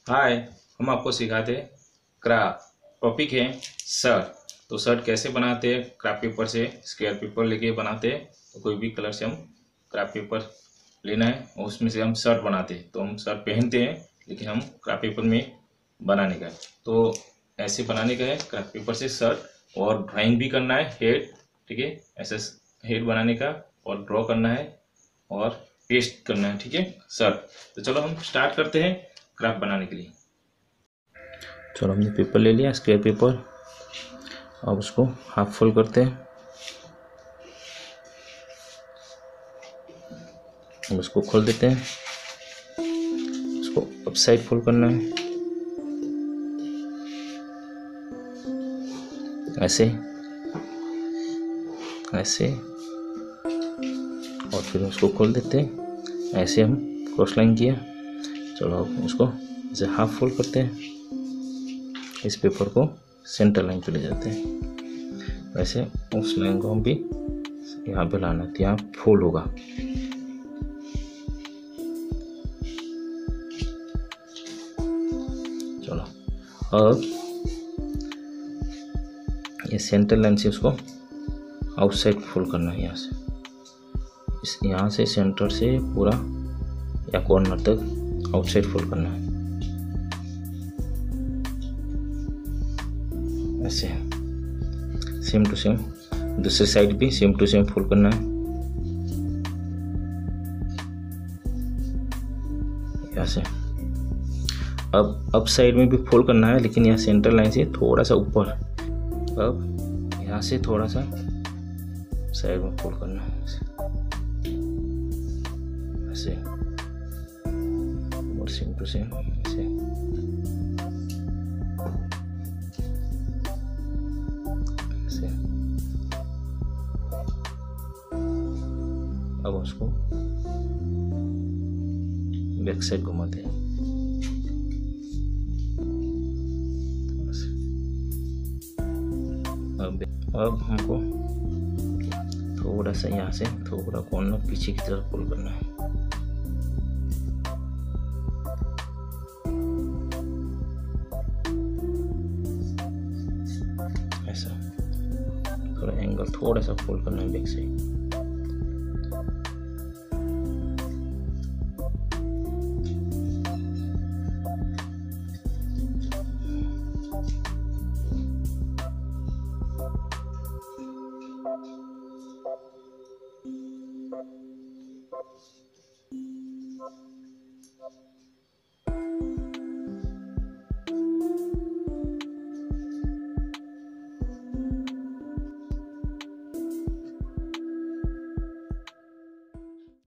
हाय। हम आपको सिखाते हैं क्राफ्ट। टॉपिक है शर्ट। तो शर्ट कैसे बनाते हैं? क्राफ्ट पेपर से स्क्वायर पेपर लेके बनाते हैं। तो कोई भी कलर से हम क्राफ्ट पेपर लेना है और उसमें से हम शर्ट बनाते हैं। तो हम शर्ट पहनते हैं लेकिन हम क्राफ्ट पेपर में बनाने का है। तो ऐसे बनाने का है क्राफ्ट पेपर से शर्ट। और ड्राइंग भी करना है हेड, ठीक है, ऐसे हेड बनाने का और ड्रॉ करना है और पेस्ट करना है, ठीक है शर्ट। तो चलो हम स्टार्ट करते हैं क्राफ्ट बनाने के लिए। चलो हमने पेपर ले लिया, स्क्वायर पेपर। अब उसको हाफ फोल्ड करते हैं। अब उसको खोल देते हैं। उसको अप साइड फोल्ड करना है, ऐसे ऐसे, और फिर उसको खोल देते हैं। ऐसे हम क्रॉस लाइन किया। चलो अब उसको ऐसे हाफ फोल्ड करते हैं। इस पेपर को सेंटर लाइन पे ले जाते हैं। वैसे उस लाइन को हम भी यहाँ पे लाना है, यहाँ फोल्ड होगा। चलो अब ये सेंटर लाइन से उसको आउटसाइड फोल्ड करना है। यहाँ से सेंटर से पूरा या कॉर्नर तक आउटसाइड फोल्ड करना है, ऐसे। सेम टू सेम दूसरी साइड भी सेम टू सेम फोल्ड करना है, ऐसे। अब अप साइड में भी फोल्ड करना है, लेकिन यहाँ सेंटर लाइन से थोड़ा सा ऊपर। अब यहाँ से थोड़ा सा साइड में फोल्ड करना है, ऐसे। और सेम टू सेम ऐसे। ऐसे अब उसको बैक साइड घुमाते हैं। अब हमको थोड़ा सा यहाँ से थोड़ा कॉर्नर पीछे की तरफ पुल करना है, ऐसा। थोड़ा एंगल थोड़ा सा फोल्ड करना है बैक साइड।